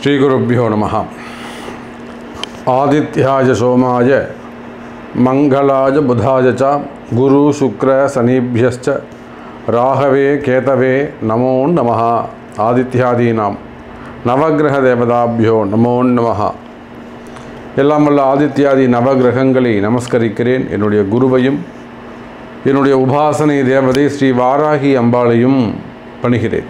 श्रीगुरुभ्यो नमः। आदित्याय सोमाय मंगलाय बुधाय च गुरु शुक्र शनिभ्यश्च राहवे केतवे नमो नमः। आदित्यादीनां नवग्रह देवताभ्यो नमो नमः। எல்லாம் வல்ல ஆதித்யாதி நவகிரகங்களை நமஸ்கரிக்கிறேன். என்னுடைய குருவையும் என்னுடைய உபாசனை தேவதை ஸ்ரீ வாராகி அம்பாளையும் பணிகிறேன்.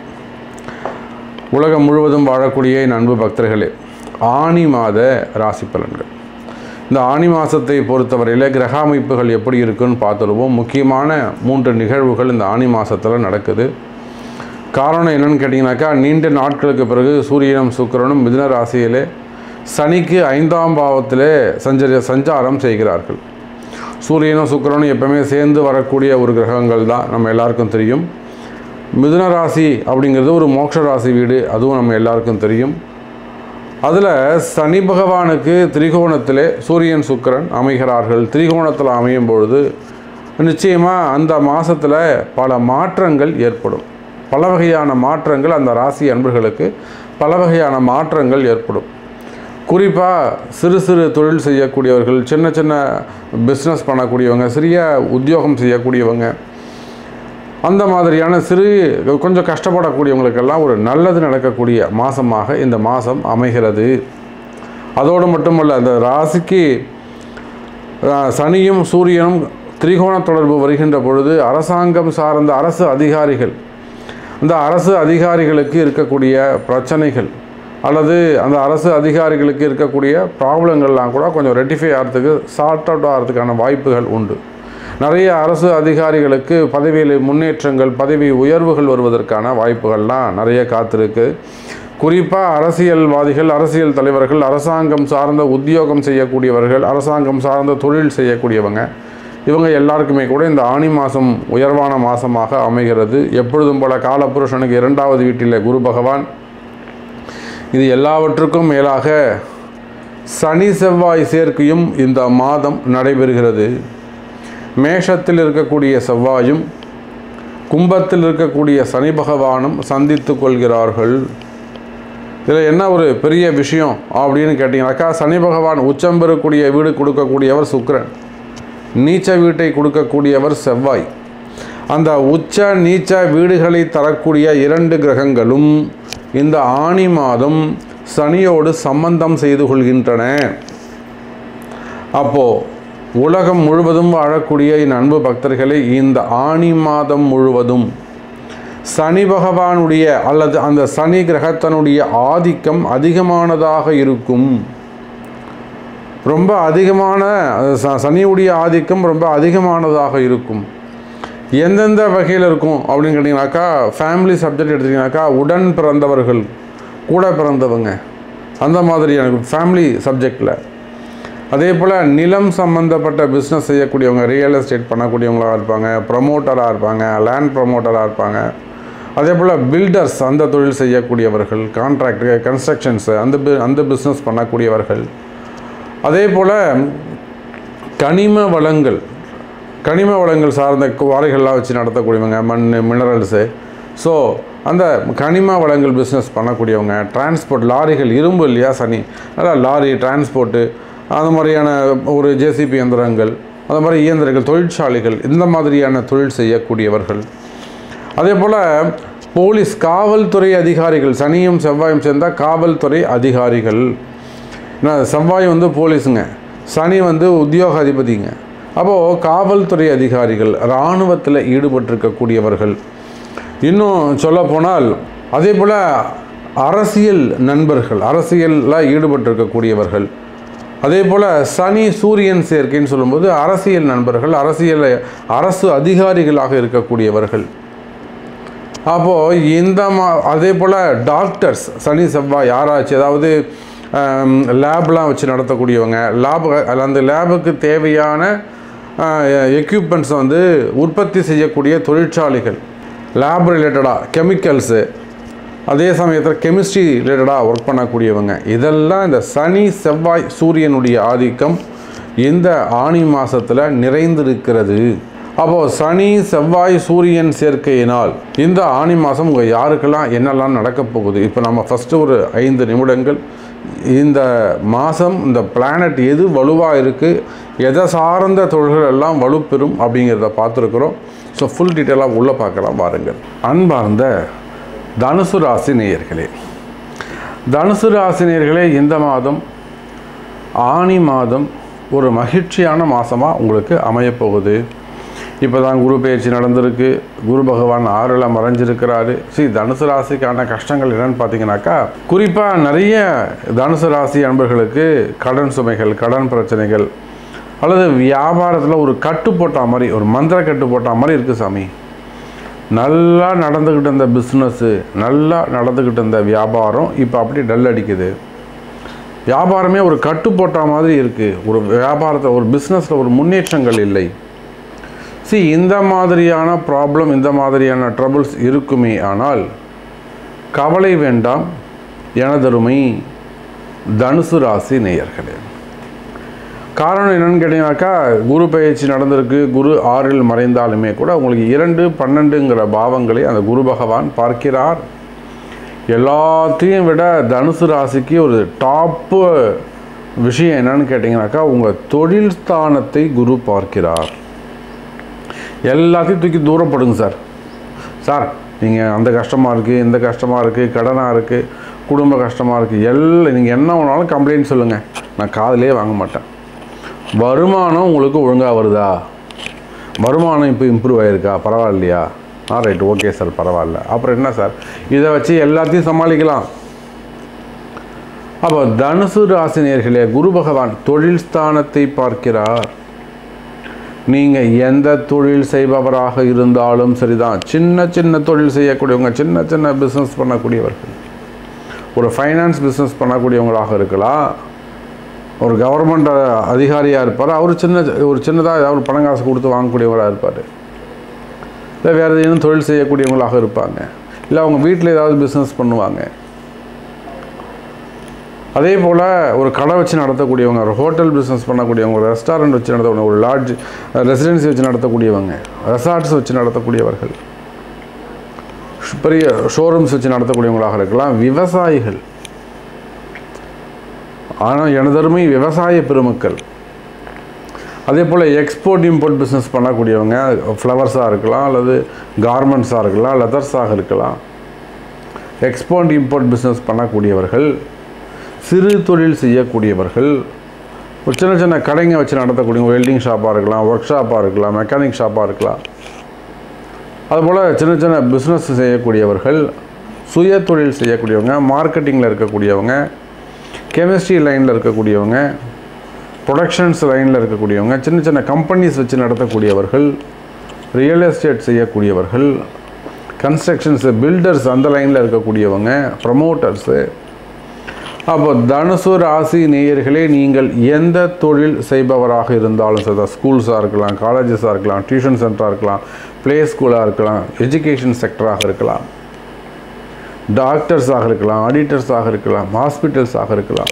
உலகம் முழுவதும் வாழக்கூடிய என் அன்பு பக்தர்களே, ஆனி மாத ராசி பலன்கள். இந்த ஆனி மாதத்தை பொறுத்தவரையில் கிரக அமைப்புகள் எப்படி இருக்குன்னு பார்த்துருவோம். முக்கியமான 3 நிகழ்வுகள் இந்த ஆனி மாதத்தில் நடக்குது. காரணம் என்னென்னு கேட்டிங்கனாக்கா, நீண்ட நாட்களுக்கு பிறகு சூரியனும் சுக்கிரனும் மிதுன ராசியிலே சனிக்கு 5ஆம் பாவத்திலே சஞ்சாரம் செய்கிறார்கள். சூரியனும் சுக்கிரனும் எப்பவுமே சேர்ந்து வரக்கூடிய ஒரு கிரகங்கள் தான், நம்ம எல்லாருக்கும் தெரியும். மிதுன ராசி அப்படிங்கிறது ஒரு மோட்ச ராசி வீடு, அதுவும் நம்ம எல்லாருக்கும் தெரியும். அதில் சனி பகவானுக்கு திரிகோணத்திலே சூரியன் சுக்கிரன் அமைகிறார்கள். திரிகோணத்தில் அமையும் பொழுது நிச்சயமாக அந்த மாதத்தில் பல மாற்றங்கள் ஏற்படும். பல வகையான மாற்றங்கள் அந்த ராசி அன்பர்களுக்கு பல வகையான மாற்றங்கள் ஏற்படும். குறிப்பாக சிறு சிறு தொழில் செய்யக்கூடியவர்கள், சின்ன சின்ன பிஸ்னஸ் பண்ணக்கூடியவங்க, சிறிய உத்தியோகம் செய்யக்கூடியவங்க, அந்த மாதிரியான கொஞ்சம் கஷ்டப்படக்கூடியவங்களுக்கெல்லாம் ஒரு நல்லது நடக்கக்கூடிய மாதமாக இந்த மாதம் அமைகிறது. அதோடு மட்டுமல்ல, அந்த ராசிக்கு சனியும் சூரியனும் திரிகோண தொடர்பு வருகின்ற பொழுது அரசாங்கம் சார்ந்த அரசு அதிகாரிகள், அந்த அரசு அதிகாரிகளுக்கு இருக்கக்கூடிய பிரச்சனைகள் அல்லது அந்த அரசு அதிகாரிகளுக்கு இருக்கக்கூடிய ப்ராப்ளங்கள்லாம் கூட கொஞ்சம் ரெட்டிஃபை ஆகிறதுக்கு, சார்ட் அவுட் ஆகிறதுக்கான வாய்ப்புகள் உண்டு. நிறைய அரசு அதிகாரிகளுக்கு பதவியில் முன்னேற்றங்கள், பதவி உயர்வுகள் வருவதற்கான வாய்ப்புகள்லாம் நிறைய காத்திருக்கு. குறிப்பாக அரசியல்வாதிகள், அரசியல் தலைவர்கள், அரசாங்கம் சார்ந்த உத்தியோகம் செய்யக்கூடியவர்கள், அரசாங்கம் சார்ந்த தொழில் செய்யக்கூடியவங்க, இவங்க எல்லாருக்குமே கூட இந்த ஆனி மாதம் உயர்வான மாதமாக அமைகிறது. எப்பொழுதும் போல காலபுருஷனுக்கு 2வது வீட்டில் குரு பகவான். இது எல்லாவற்றுக்கும் மேலாக சனி செவ்வாய் சேர்க்கையும் இந்த மாதம் நடைபெறுகிறது. மேஷத்தில் இருக்கக்கூடிய செவ்வாயும் கும்பத்தில் இருக்கக்கூடிய சனி பகவானும் சந்தித்து கொள்கிறார்கள். இதில் என்ன ஒரு பெரிய விஷயம் அப்படின்னு கேட்டிங்கனாக்கா, சனி பகவான் உச்சம் பெறக்கூடிய வீடு கொடுக்கக்கூடியவர் சுக்கிரன், நீச்ச வீட்டை கொடுக்கக்கூடியவர் செவ்வாய். அந்த உச்ச நீச்ச வீடுகளை தரக்கூடிய 2 கிரகங்களும் இந்த ஆனி மாதம் சனியோடு சம்பந்தம் செய்து கொள்கின்றன. அப்போது உலகம் முழுவதும் வாழக்கூடிய என் அன்பு பக்தர்களை, இந்த ஆனி மாதம் முழுவதும் சனி பகவானுடைய அல்லது அந்த சனி கிரகத்தினுடைய ஆதிக்கம் அதிகமானதாக இருக்கும். ரொம்ப அதிகமான சனியுடைய ஆதிக்கம் ரொம்ப அதிகமானதாக இருக்கும். எந்தெந்த வகையில் இருக்கும் அப்படின்னு கேட்டிங்கனாக்கா, ஃபேமிலி சப்ஜெக்ட் எடுத்திங்கனாக்கா, உடன் பிறந்தவர்கள், கூட பிறந்தவங்க, அந்த மாதிரியான ஃபேமிலி சப்ஜெக்டில். அதே போல் நிலம் சம்மந்தப்பட்ட பிஸ்னஸ் செய்யக்கூடியவங்க, ரியல் எஸ்டேட் பண்ணக்கூடியவங்களாக இருப்பாங்க, ப்ரமோட்டராக இருப்பாங்க, லேண்ட் ப்ரமோட்டராக இருப்பாங்க. அதே போல் பில்டர்ஸ், அந்த தொழில் செய்யக்கூடியவர்கள், கான்ட்ராக்டு, கன்ஸ்ட்ரக்ஷன்ஸு, அந்த பிஸ்னஸ் பண்ணக்கூடியவர்கள். அதே போல் கனிம வளங்கள் சார்ந்த குவாரிகள்லாம் வச்சு நடத்தக்கூடியவங்க, மண், மினரல்ஸு. ஸோ அந்த கனிம வளங்கள் பிஸ்னஸ் பண்ணக்கூடியவங்க, டிரான்ஸ்போர்ட், லாரிகள், இரும்பு இல்லையா சனி, அதான் லாரி டிரான்ஸ்போர்ட்டு, அந்த மாதிரியான ஒரு ஜேசிபி இயந்திரங்கள், அந்த மாதிரி இயந்திரங்கள், தொழிற்சாலைகள், இந்த மாதிரியான தொழில் செய்யக்கூடியவர்கள். அதே போல் போலீஸ், காவல்துறை அதிகாரிகள், சனியும் செவ்வாயும் சேர்ந்தால் காவல்துறை அதிகாரிகள். செவ்வாய் போலீஸுங்க, சனி உத்தியோக அதிபதிங்க. அப்போது காவல்துறை அதிகாரிகள், இராணுவத்தில் ஈடுபட்டிருக்கக்கூடியவர்கள். இன்னும் சொல்லப்போனால் அதே போல் அரசியல் நண்பர்கள், அரசியலில் ஈடுபட்டிருக்கக்கூடியவர்கள். அதே போல் சனி சூரியன் சேர்க்கைன்னு சொல்லும்போது அரசியல் நண்பர்கள், அரசு அதிகாரிகளாக இருக்கக்கூடியவர்கள். அப்போது அதே போல் டாக்டர்ஸ், சனி செவ்வாய் ஆராய்ச்சி, அதாவது லேப்லாம் வச்சு நடத்தக்கூடியவங்க, அந்த லேபுக்கு தேவையான எக்யூப்மெண்ட்ஸ் உற்பத்தி செய்யக்கூடிய தொழிற்சாலைகள், லேப் ரிலேட்டடாக கெமிக்கல்ஸு, அதே சமயத்தில் கெமிஸ்ட்ரி ரிலேட்டடாக ஒர்க் பண்ணக்கூடியவங்க, இதெல்லாம் இந்த சனி செவ்வாய் சூரியனுடைய ஆதிக்கம் இந்த ஆனி மாதத்தில் நிறைந்திருக்கிறது. அப்போது சனி செவ்வாய் சூரியன் சேர்க்கையினால் இந்த ஆனி மாதம் உங்கள் யாருக்கெல்லாம் என்னெல்லாம் நடக்கப் போகுது, இப்போ நம்ம ஃபஸ்ட்டு ஒரு 5 நிமிடங்கள் இந்த மாதம் இந்த பிளானட் எது வலுவாக இருக்குது, எதை சார்ந்த தொழில்கள் எல்லாம் வலுப்பெறும் அப்படிங்கிறத பார்த்துருக்குறோம். ஸோ ஃபுல் டீட்டெயிலாக உள்ளே பார்க்கலாம் வாருங்கள். அன்பார்ந்த தனுசு ராசி நேயர்களே, தனுசு ராசி நேயர்களே, இந்த மாதம் ஆனி மாதம் ஒரு மகிழ்ச்சியான மாதமாக உங்களுக்கு அமையப்போகுது. இப்போ தான் குரு பயிற்சி நடந்திருக்கு. குரு பகவான் 6ல் மறைஞ்சிருக்கிறாரு. தனுசு ராசிக்கான கஷ்டங்கள் என்னென்னு பார்த்தீங்கன்னாக்கா, குறிப்பாக நிறைய தனுசு ராசி அன்பர்களுக்கு கடன் சுமைகள், கடன் பிரச்சனைகள், அல்லது வியாபாரத்தில் ஒரு கட்டு போட்ட மாதிரி, ஒரு மந்திர கட்டு போட்ட மாதிரி இருக்குது சாமி. நல்லா நடந்துக்கிட்டு இருந்த பிஸ்னஸ்ஸு, நல்லா நடந்துக்கிட்டு இருந்த வியாபாரம் இப்போ அப்படி டல் அடிக்குது. வியாபாரமே ஒரு கட்டு போட்ட மாதிரி இருக்குது. ஒரு வியாபாரத்தில், ஒரு பிஸ்னஸில் ஒரு முன்னேற்றங்கள் இல்லை. இந்த மாதிரியான ப்ராப்ளம், இந்த மாதிரியான ட்ரபிள்ஸ் இருக்குமே. ஆனால் கவலை வேண்டாம் எனதருமை தனுசு ராசி நேயர்களே. காரணம் என்னென்னு கேட்டிங்கனாக்கா, குரு பயிற்சி நடந்திருக்கு. குரு 6ல் மறைந்தாலுமே கூட உங்களுக்கு 2, 12ங்கிற பாவங்களை அந்த குரு பகவான் பார்க்கிறார். எல்லாத்தையும் விட தனுசு ராசிக்கு ஒரு டாப்பு விஷயம் என்னன்னு கேட்டிங்கனாக்கா, உங்கள் தொழில் ஸ்தானத்தை குரு பார்க்கிறார். எல்லாத்தையும் தூக்கி தூரப்படுங்க சார், நீங்கள் அந்த கஷ்டமாக இருக்குது, இந்த கஷ்டமாக இருக்குது, கடனாக இருக்குது, குடும்ப கஷ்டமாக இருக்குது, நீங்கள் என்ன வேணாலும் கம்ப்ளைண்ட் சொல்லுங்கள், நான் காதிலே வாங்க மாட்டேன். வருமானம் உங்களுக்கு ஒழுங்காக வருதா, வருமானம் இப்போ இம்ப்ரூவ் ஆகிருக்கா, பரவாயில்லையா, ரைட், ஓகே சார், பரவாயில்ல, அப்புறம் என்ன சார், இதை வச்சு எல்லாத்தையும் சமாளிக்கலாம். அப்போ தனுசு ராசி நேயர்களே, குரு பகவான் தொழில் ஸ்தானத்தை பார்க்கிறார். நீங்கள் எந்த தொழில் செய்பவராக இருந்தாலும் சரிதான், சின்ன சின்ன தொழில் செய்யக்கூடியவங்க, சின்ன சின்ன பிஸ்னஸ் பண்ணக்கூடியவர்கள், ஒரு ஃபைனான்ஸ் பிஸ்னஸ் பண்ணக்கூடியவங்களாக இருக்கலாம், ஒரு கவர்மெண்ட் அதிகாரியாக இருப்பார், அவர் சின்னதாக ஏதாவது பணம் காசு கொடுத்து வாங்கக்கூடியவராக இருப்பார், இல்லை வேறு ஏதும் தொழில் செய்யக்கூடியவங்களாக இருப்பாங்க, இல்லை அவங்க வீட்டில் ஏதாவது பிஸ்னஸ் பண்ணுவாங்க. அதே போல் ஒரு கடை வச்சு நடத்தக்கூடியவங்க, ஒரு ஹோட்டல் பிஸ்னஸ் பண்ணக்கூடியவங்க, ஒரு ரெஸ்டாரண்ட் வச்சு நடத்தக்கூடியவங்க, ஒரு லாட்ஜ் ரெசிடென்சி வச்சு நடத்தக்கூடியவங்க, ரெசார்ட்ஸ் வச்சு நடத்தக்கூடியவர்கள், பெரிய ஷோரூம்ஸ் வச்சு நடத்தக்கூடியவங்களாக இருக்கலாம், விவசாயிகள். ஆனால் எனதருமை விவசாய பெருமக்கள். அதே போல் எக்ஸ்போர்ட் இம்போர்ட் பிஸ்னஸ் பண்ணக்கூடியவங்க, ஃப்ளவர்ஸாக இருக்கலாம், அல்லது கார்மெண்ட்ஸாக இருக்கலாம், லெதர்ஸாக இருக்கலாம். எக்ஸ்போர்ட் இம்போர்ட் பிஸ்னஸ் பண்ணக்கூடியவர்கள், சிறு தொழில் செய்யக்கூடியவர்கள், ஒரு சின்ன சின்ன கடைங்க வச்சு நடத்தக்கூடிய வெல்டிங் ஷாப்பாக இருக்கலாம், ஒர்க் ஷாப்பாக இருக்கலாம், மெக்கானிக் ஷாப்பாக இருக்கலாம். அதுபோல் சின்ன சின்ன பிஸ்னஸ் செய்யக்கூடியவர்கள், சுய தொழில் செய்யக்கூடியவங்க, மார்க்கெட்டிங்கில் இருக்கக்கூடியவங்க, கெமிஸ்ட்ரி லைனில் இருக்கக்கூடியவங்க, ப்ரொடக்ஷன்ஸ் லைனில் இருக்கக்கூடியவங்க, சின்ன சின்ன கம்பெனிஸ் வச்சு நடத்தக்கூடியவர்கள், ரியல் எஸ்டேட் செய்யக்கூடியவர்கள், கன்ஸ்ட்ரக்ஷன்ஸு, பில்டர்ஸ் அந்த லைனில் இருக்கக்கூடியவங்க, ப்ரமோட்டர்ஸு. அப்போ தனுசு ராசி நேயர்களே, நீங்கள் எந்த தொழில் செய்பவராக இருந்தாலும் சரி, ஸ்கூல்ஸாக இருக்கலாம், காலேஜஸாக இருக்கலாம், டியூஷன் சென்டராக இருக்கலாம், ப்ளே ஸ்கூலாக இருக்கலாம், எஜுகேஷன் செக்டராக இருக்கலாம், டாக்டர்ஸாக இருக்கலாம், ஆடிட்டர்ஸாக இருக்கலாம், ஹாஸ்பிட்டல்ஸாக இருக்கலாம்,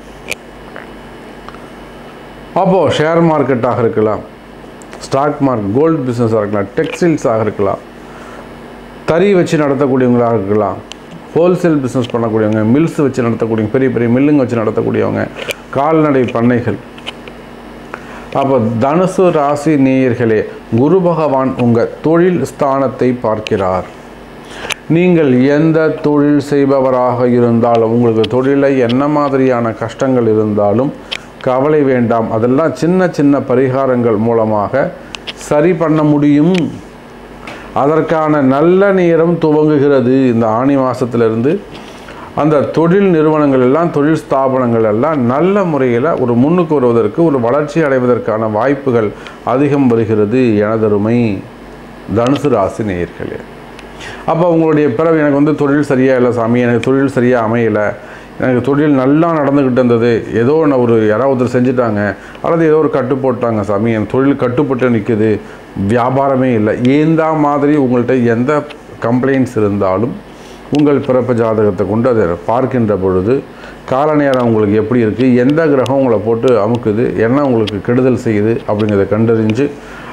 அப்போது ஷேர் மார்க்கெட்டாக இருக்கலாம், ஸ்டாக் மார்க்கெட், கோல்டு பிஸ்னஸாக இருக்கலாம், டெக்ஸ்டைல்ஸாக இருக்கலாம், தறி வச்சு நடத்தக்கூடியவங்களாக இருக்கலாம், ஹோல்சேல் பிஸ்னஸ் பண்ணக்கூடியவங்க, மில்ஸ் வச்சு நடத்தக்கூடியவங்க, பெரிய பெரிய மில்லுங்க வச்சு நடத்தக்கூடியவங்க, கால்நடை பண்ணைகள். அப்போ தனுசு ராசி நேயர்களே, குரு பகவான் உங்கள் தொழில் ஸ்தானத்தை பார்க்கிறார். நீங்கள் எந்த தொழில் செய்பவராக இருந்தாலும், உங்களுக்கு தொழிலை என்ன மாதிரியான கஷ்டங்கள் இருந்தாலும் கவலை வேண்டாம். அதெல்லாம் சின்ன சின்ன பரிகாரங்கள் மூலமாக சரி பண்ண முடியும். அதற்கான நல்ல நேரம் துவங்குகிறது. இந்த ஆனி மாதத்திலிருந்து அந்த தொழில் நிறுவனங்கள் எல்லாம், தொழில் ஸ்தாபனங்கள் எல்லாம் நல்ல முறையில் ஒரு முன்னுக்கு வருவதற்கு, ஒரு வளர்ச்சி அடைவதற்கான வாய்ப்புகள் அதிகம் வருகிறது எனதருமை தனுசு ராசி நேயர்களே. அப்போ உங்களுடைய பிறகு எனக்கு தொழில் சரியாக இல்லை சாமி, எனக்கு தொழில் சரியாக அமையலை, எனக்கு தொழில் நல்லா நடந்துக்கிட்டு இருந்தது, ஏதோ ஒரு யாராவது செஞ்சுட்டாங்க, அல்லது ஏதோ ஒரு கட்டு போட்டாங்க சாமி, என் தொழில் கட்டுப்பட்டு நிற்குது, வியாபாரமே இல்லை, இந்த மாதிரி உங்கள்கிட்ட எந்த கம்ப்ளைண்ட்ஸ் இருந்தாலும் உங்கள் பிறப்பு ஜாதகத்தை கொண்டு அதை பார்க்கின்ற பொழுது கால நேரம் உங்களுக்கு எப்படி இருக்குது, எந்த கிரகம் உங்களை போட்டு அமுக்குது, என்ன உங்களுக்கு கெடுதல் செய்யுது அப்படிங்கிறத கண்டறிஞ்சு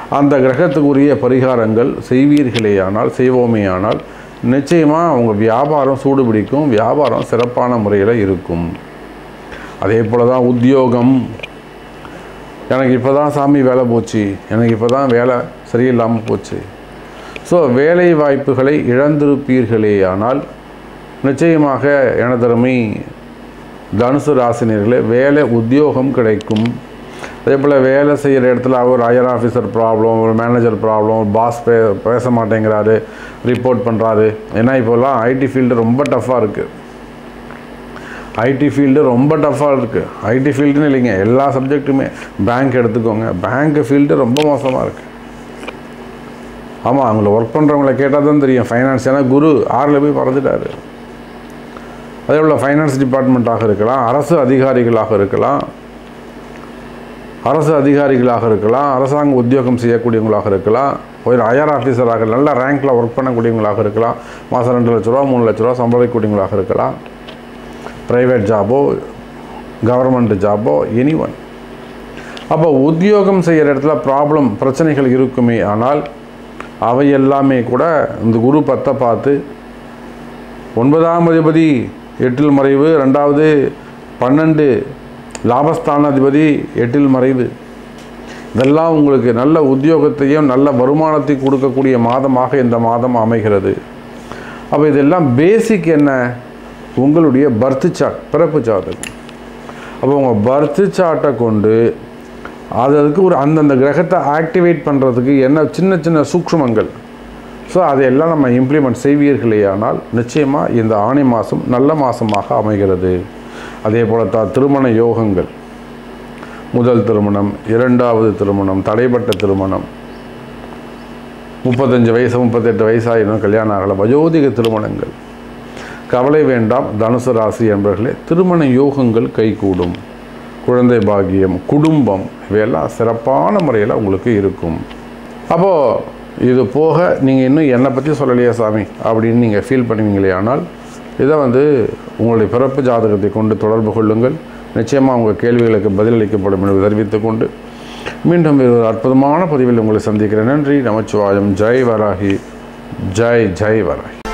அந்த கிரகத்துக்குரிய பரிகாரங்கள் செய்வீர்களேயானால், செய்வோமேயானால் நிச்சயமாக உங்கள் வியாபாரம் சூடுபிடிக்கும், வியாபாரம் சிறப்பான முறையில் இருக்கும். அதே போல் தான் உத்தியோகம். எனக்கு இப்போ தான் சாமி வேலை போச்சு, எனக்கு இப்போ தான் வேலை சரியில்லாமல் போச்சு. ஸோ வேலை வாய்ப்புகளை இழந்திருப்பீர்களேயானால் நிச்சயமாக எனதருமை தனுசு ராசினியர்களே வேலை உத்தியோகம் கிடைக்கும். அதே போல் வேலை செய்கிற இடத்துல ஒரு ஹையர் ஆஃபீஸர் ப்ராப்ளம், ஒரு மேனேஜர் ப்ராப்ளம், ஒரு பாஸ் பேச மாட்டேங்கிறாரு, ரிப்போர்ட் பண்ணுறாரு. ஏன்னா இப்போல்லாம் ஐடி ஃபீல்டு ரொம்ப டஃப்பாக இருக்குது. ஐடி ஃபீல்டு ரொம்ப டஃப்பாக இருக்குது. ஐடி ஃபீல்டுன்னு இல்லைங்க, எல்லா சப்ஜெக்ட்டுமே. பேங்க் எடுத்துக்கோங்க, பேங்க் ஃபீல்டு ரொம்ப மோசமாக இருக்குது. ஆமாம், அவங்கள ஒர்க் பண்ணுறவங்கள கேட்டால் தான் தெரியும். ஃபைனான்ஸ், ஏன்னா குரு 6ல் போய் பறந்துட்டார். அதே போல் ஃபைனான்ஸ் டிபார்ட்மெண்ட்டாக இருக்கலாம், அரசு அதிகாரிகளாக இருக்கலாம், அரசாங்க உத்தியோகம் செய்யக்கூடியவங்களாக இருக்கலாம், ஒரு ஹையர் ஆஃபீஸராக நல்ல ரேங்க்கில் ஒர்க் பண்ணக்கூடியவங்களாக இருக்கலாம், மாதம் 2 லட்ச ரூபா 3 லட்ச ரூபா சம்பாதிக்கக்கூடியவங்களாக இருக்கலாம், ப்ரைவேட் ஜாபோ கவர்மெண்ட் ஜாபோ எனிஒன். அப்போ உத்தியோகம் செய்கிற இடத்துல பிரச்சனைகள் இருக்குமே, ஆனால் அவை எல்லாமே கூட இந்த குரு 10 பார்த்து 9ஆம் அதிபதி 8ல் மறைவு, 2வது 12 லாபஸ்தான அதிபதி 8ல் மறைவு. இதெல்லாம் உங்களுக்கு நல்ல உத்தியோகத்தையும் நல்ல வருமானத்தை கொடுக்கக்கூடிய மாதமாக இந்த மாதம் அமைகிறது. அப்போ இதெல்லாம் பேசிக் என்ன? உங்களுடைய பர்த் சார்ட், பிறப்பு ஜாதகம். அப்போ உங்கள் பர்த் சார்ட்டை கொண்டு அதுக்கு ஒரு அந்தந்த கிரகத்தை ஆக்டிவேட் பண்ணுறதுக்கு என்ன சின்ன சின்ன சூக்ஷ்மங்கள், ஸோ அதையெல்லாம் நம்ம இம்ப்ளிமெண்ட் செய்வீர்களேயானால் நிச்சயமாக இந்த ஆணி மாதம் நல்ல மாதமாக அமைகிறது. அதே போல் திருமண யோகங்கள், முதல் திருமணம், 2வது திருமணம், தடைப்பட்ட திருமணம், 35 வயசு 38 வயசாயினும் கல்யாணம் ஆகலை, வயோதிக திருமணங்கள், கவலை வேண்டாம் தனுசு ராசி என்பவர்களே. திருமண யோகங்கள் கைகூடும், குழந்தை பாக்கியம், குடும்பம் இவையெல்லாம் சிறப்பான முறையில் உங்களுக்கு இருக்கும். அப்போது இது போக நீங்கள் இன்னும் என்னை பற்றி சொல்லலையா சாமி அப்படின்னு நீங்கள் ஃபீல் பண்ணுவீங்களே, ஆனால் இதை உங்களுடைய பிறப்பு ஜாதகத்தை கொண்டு தொடர்பு கொள்ளுங்கள். நிச்சயமாக உங்கள் கேள்விகளுக்கு பதிலளிக்கப்படும் என்று தெரிவித்துக் கொண்டு மீண்டும் ஒரு அற்புதமான பதிவில் உங்களை சந்திக்கிறேன். நன்றி, நமச்சிவாயம். ஜெய் வராகி, ஜெய் ஜெய் வராகி.